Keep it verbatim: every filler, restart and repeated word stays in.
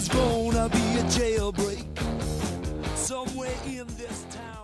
There's gonna be a jailbreak somewhere in this town.